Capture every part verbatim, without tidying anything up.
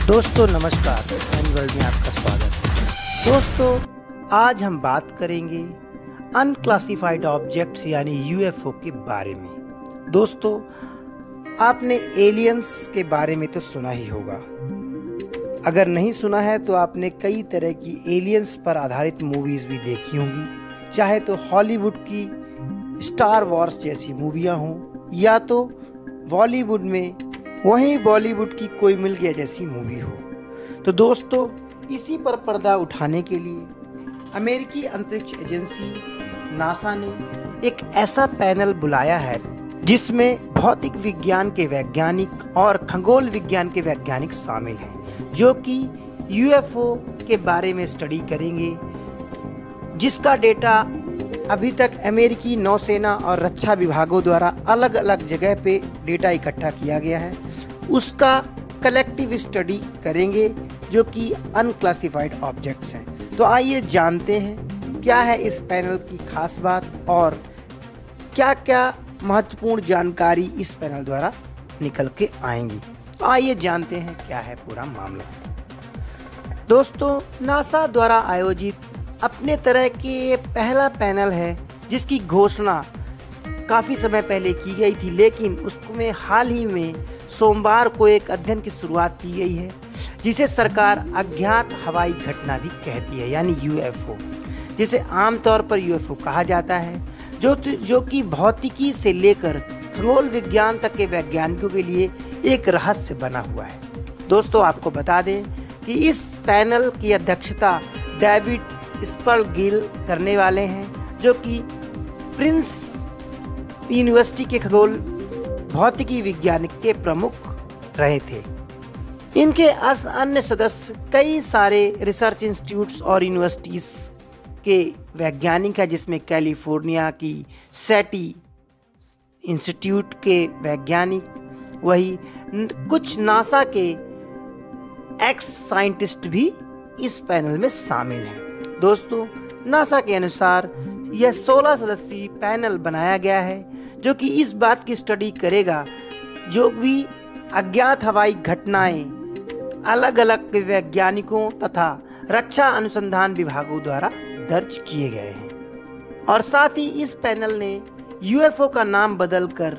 दोस्तों नमस्कार, एनिवर्ल्ड में आपका स्वागत है। दोस्तों आज हम बात करेंगे अनक्लासिफाइड ऑब्जेक्ट्स यानी यूएफओ के बारे में। दोस्तों आपने एलियंस के बारे में तो सुना ही होगा। अगर नहीं सुना है तो आपने कई तरह की एलियंस पर आधारित मूवीज भी देखी होंगी, चाहे तो हॉलीवुड की स्टार वॉर्स जैसी मूवियाँ हों या तो बॉलीवुड में वहीं बॉलीवुड की कोई मिल गया जैसी मूवी हो। तो दोस्तों इसी पर पर्दा उठाने के लिए अमेरिकी अंतरिक्ष एजेंसी नासा ने एक ऐसा पैनल बुलाया है जिसमें भौतिक विज्ञान के वैज्ञानिक और खगोल विज्ञान के वैज्ञानिक शामिल हैं, जो कि यूएफओ के बारे में स्टडी करेंगे, जिसका डेटा अभी तक अमेरिकी नौसेना और रक्षा विभागों द्वारा अलग अलग जगह पे डेटा इकट्ठा किया गया है, उसका कलेक्टिव स्टडी करेंगे जो कि अनक्लासिफाइड ऑब्जेक्ट्स हैं। तो आइए जानते हैं क्या है इस पैनल की खास बात और क्या क्या महत्वपूर्ण जानकारी इस पैनल द्वारा निकल के आएंगी। तो आइए जानते हैं क्या है पूरा मामला। दोस्तों नासा द्वारा आयोजित अपने तरह के ये पहला पैनल है जिसकी घोषणा काफ़ी समय पहले की गई थी, लेकिन उसमें हाल ही में सोमवार को एक अध्ययन की शुरुआत की गई है जिसे सरकार अज्ञात हवाई घटना भी कहती है, यानी यूएफओ, जिसे आमतौर पर यूएफओ कहा जाता है, जो जो कि भौतिकी से लेकर खगोल विज्ञान तक के वैज्ञानिकों के लिए एक रहस्य बना हुआ है। दोस्तों आपको बता दें कि इस पैनल की अध्यक्षता डेविड स्पर्लगिल करने वाले हैं, जो कि प्रिंस यूनिवर्सिटी के खगोल भौतिकी वैज्ञानिक के प्रमुख रहे थे। इनके अन्य सदस्य कई सारे रिसर्च इंस्टीट्यूट्स और यूनिवर्सिटीज के वैज्ञानिक हैं, जिसमें कैलिफोर्निया की सैटी इंस्टीट्यूट के वैज्ञानिक, वही कुछ नासा के एक्स साइंटिस्ट भी इस पैनल में शामिल हैं। दोस्तों नासा के अनुसार यह सोलह सदस्यीय पैनल बनाया गया है जो कि इस बात की स्टडी करेगा जो भी अज्ञात हवाई घटनाएं अलग अलग वैज्ञानिकों तथा रक्षा अनुसंधान विभागों द्वारा दर्ज किए गए हैं। और साथ ही इस पैनल ने यूएफओ का नाम बदलकर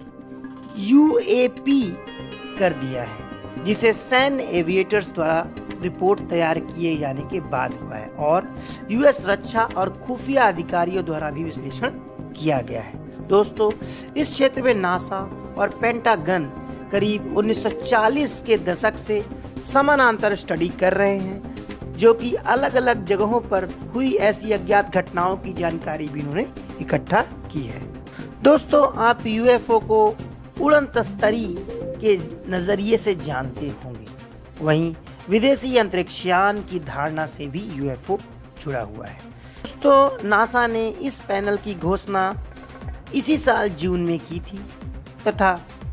यूएपी कर दिया है, जिसे सैन्य एविएटर्स द्वारा रिपोर्ट तैयार किए जाने के बाद हुआ है और यूएस रक्षा और खुफिया अधिकारियों द्वारा भी विश्लेषण किया गया है। दोस्तों इस क्षेत्र में नासा और पेंटागन करीब उन्नीस सौ चालीस के दशक से समानांतर स्टडी कर रहे हैं, जो कि अलग अलग जगहों पर हुई ऐसी अज्ञात घटनाओं की जानकारी भी उन्होंने इकट्ठा की है। दोस्तों आप यूएफओ को उड़न तस्तरी के नजरिए से जानते होंगे, वहीं विदेशी अंतरिक्षयान की धारणा से भी यूएफओ जुड़ा हुआ है। दोस्तों नासा ने इस पैनल की घोषणा इसी साल जून में की थी तथा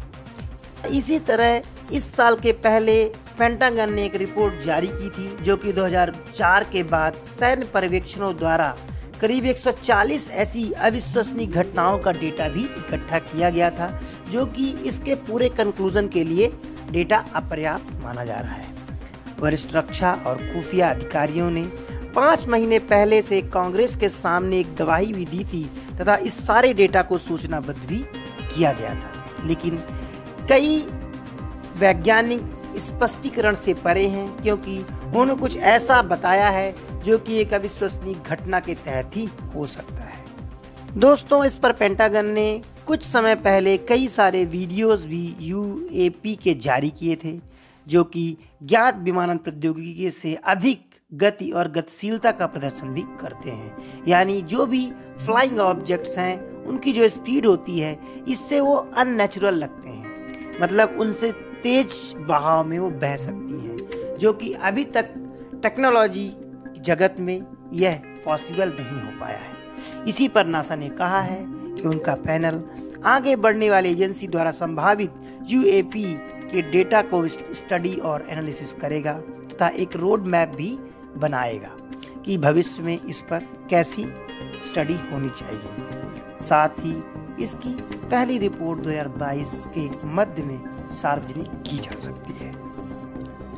इसी तरह इस साल के पहले पेंटागन ने एक रिपोर्ट जारी की थी, जो कि दो हज़ार चार के बाद सैन्य पर्यवेक्षणों द्वारा करीब एक सौ चालीस ऐसी अविश्वसनीय घटनाओं का डेटा भी इकट्ठा किया गया था, जो कि इसके पूरे कंक्लूजन के लिए डेटा अपर्याप्त माना जा रहा है। वरिष्ठ रक्षा और खुफिया अधिकारियों ने पाँच महीने पहले से कांग्रेस के सामने एक गवाही भी दी थी तथा इस सारे डेटा को सूचनाबद्ध भी किया गया था, लेकिन कई वैज्ञानिक स्पष्टीकरण से परे हैं, क्योंकि उन्होंने कुछ ऐसा बताया है जो कि एक अविश्वसनीय घटना के तहत ही हो सकता है। दोस्तों इस पर पेंटागन ने कुछ समय पहले कई सारे वीडियोस भी यूएपी के जारी किए थे, जो कि ज्ञात विमानन प्रौद्योगिकी से अधिक गति और गतिशीलता का प्रदर्शन भी करते हैं, यानी जो भी फ्लाइंग ऑब्जेक्ट्स हैं उनकी जो स्पीड होती है इससे वो अननेचुरल लगते हैं, मतलब उनसे तेज बहाव में वो बह सकती हैं, जो कि अभी तक टेक्नोलॉजी जगत में यह पॉसिबल नहीं हो पाया है। इसी पर नासा ने कहा है कि उनका पैनल आगे बढ़ने वाली एजेंसी द्वारा संभावित यूएपी के डेटा को स्टडी और एनालिसिस करेगा तथा एक रोड मैप भी बनाएगा कि भविष्य में इस पर कैसी स्टडी होनी चाहिए। साथ ही इसकी पहली रिपोर्ट दो हज़ार बाईस के मध्य में सार्वजनिक की जा सकती है।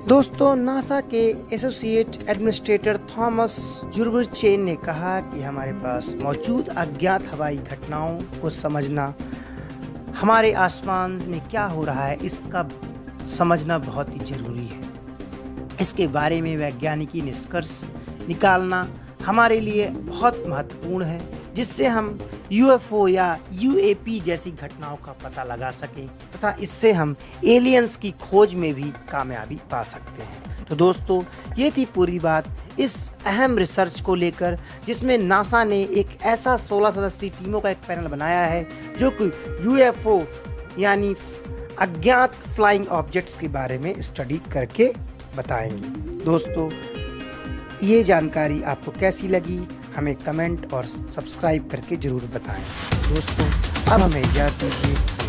दोस्तों, नासा के एसोसिएट एडमिनिस्ट्रेटर थॉमस जुर्बरचेन ने कहा कि हमारे पास मौजूद अज्ञात हवाई घटनाओं को समझना, हमारे आसमान में क्या हो रहा है इसका समझना बहुत ही ज़रूरी है। इसके बारे में वैज्ञानिकी निष्कर्ष निकालना हमारे लिए बहुत महत्वपूर्ण है, जिससे हम यूएफओ या यूएपी जैसी घटनाओं का पता लगा सकें तथा इससे हम एलियंस की खोज में भी कामयाबी पा सकते हैं। तो दोस्तों, ये थी पूरी बात इस अहम रिसर्च को लेकर, जिसमें नासा ने एक ऐसा सोलह सदस्यीय टीमों का एक पैनल बनाया है जो कि यूएफओ यानी अज्ञात फ्लाइंग ऑब्जेक्ट्स के बारे में स्टडी करके बताएंगे। दोस्तों, ये जानकारी आपको कैसी लगी हमें कमेंट और सब्सक्राइब करके ज़रूर बताएं। दोस्तों, अब हमें इजाज़त दीजिए।